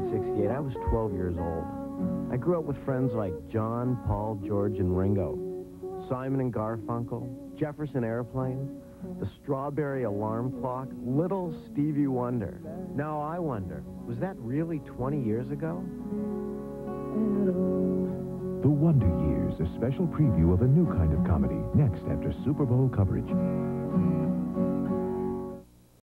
1968, I was 12 years old. I grew up with friends like John, Paul, George, and Ringo, Simon and Garfunkel, Jefferson Airplane, the Strawberry Alarm Clock, Little Stevie Wonder. Now I wonder, was that really 20 years ago? The Wonder Years, a special preview of a new kind of comedy, next after Super Bowl coverage.